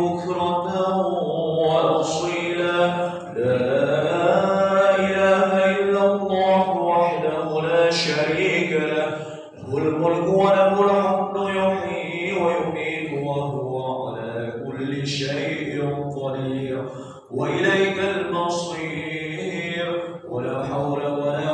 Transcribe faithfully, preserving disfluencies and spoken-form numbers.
بكرة وأصيلا لا إله إلا الله وحده لا شريك له له الملك وله الحمد يحيي ويميت وهو على كل شيء قدير وإليك المصير ولا حول ولا